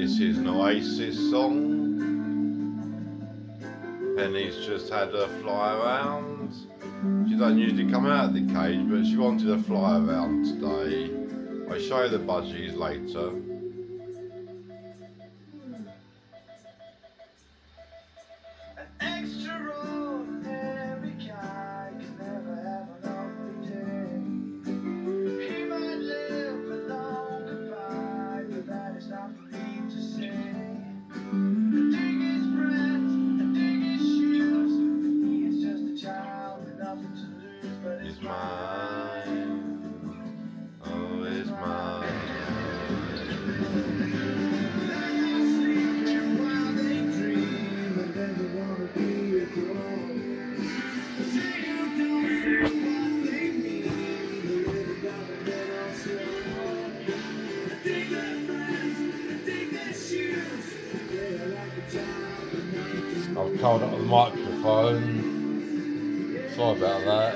This is an Oasis song. Penny's just had her fly around. She doesn't usually come out of the cage, but she wanted to fly around today. I'll show you the budgies later. Extraordinary guy can never have an ugly day. He might live a long goodbye, but that is not for me to say. I dig his friends, I dig his shoes. He is just a child with nothing to lose, but It's mine. Oh, it's mine. I've covered up the microphone. Sorry about that.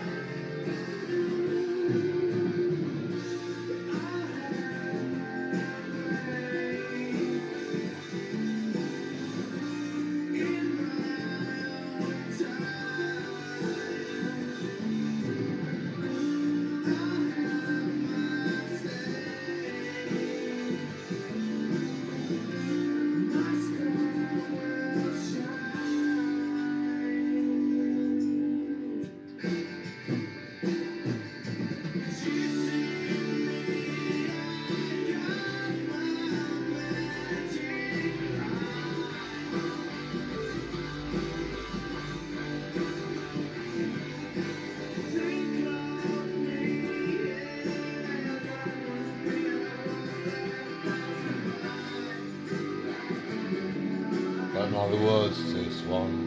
Don't know the words to this one.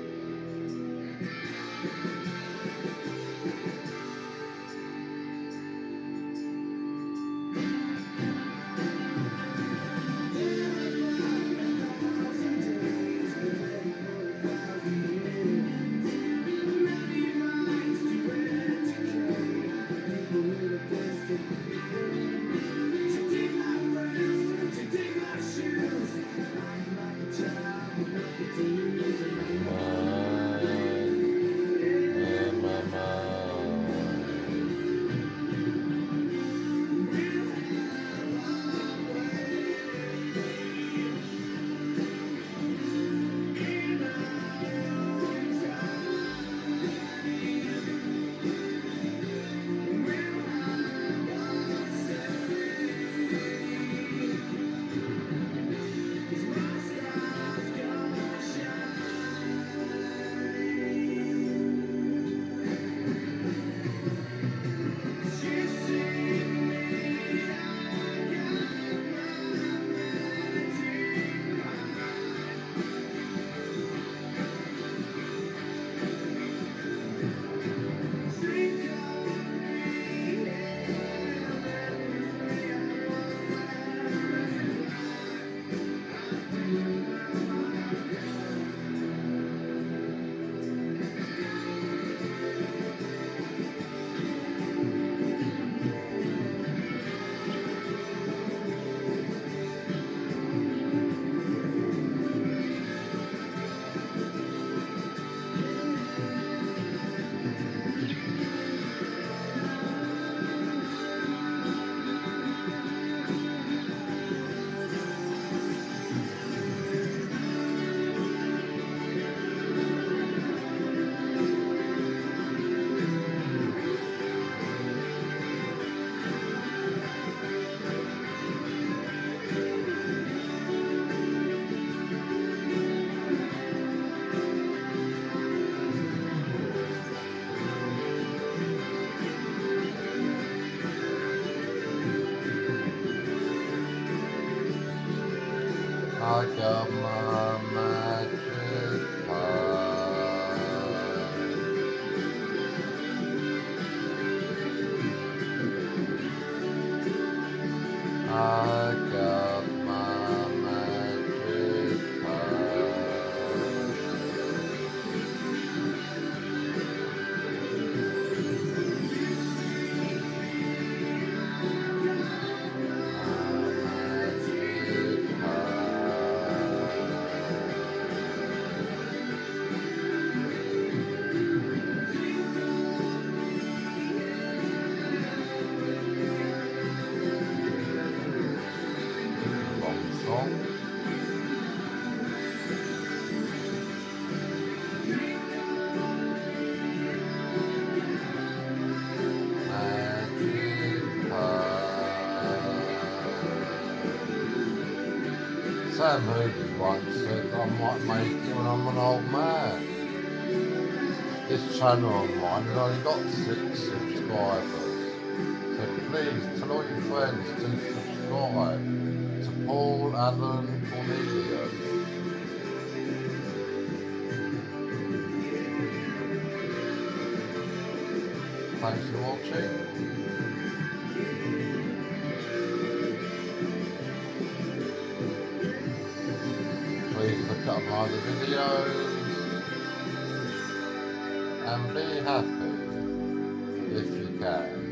I got my magic pie. I got my magic pie. My magic pie. Sam Hoody once said I might make it when I'm an old man. This channel of mine has only got 6 subscribers. So please tell all your friends to subscribe to Paul Allen Cornelius. Thanks for watching. Please look up my other videos and be happy if you can.